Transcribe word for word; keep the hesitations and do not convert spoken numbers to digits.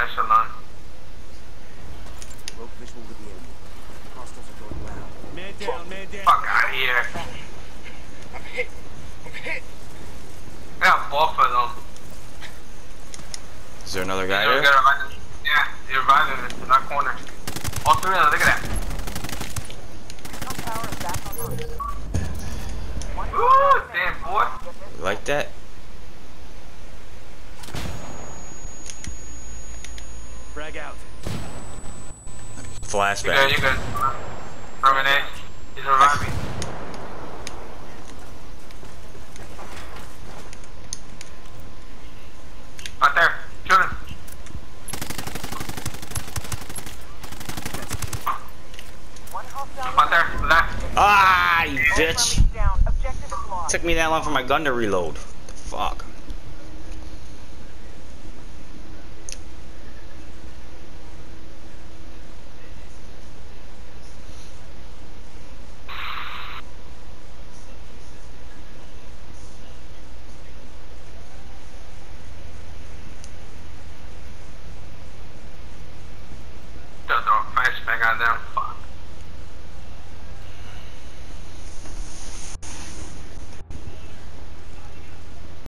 echelon. Broke visual with the enemy. Hostiles are going loud. Man down, man down. Fuck out of here. I'm hit. I'm hit. I got both of them. Is there another guy You know, there? gotta run this- Yeah, you're reviving it in that corner. All three of them, look at that. Ooh, damn boy. You like that? Frag out. You good, Flashback. you good. Terminate. He's reviving. Right there. Shoot him. Right there. Left. Ah, you bitch! Took me that long for my gun to reload. The fuck. Don't throw a flashbang on them. Fuck.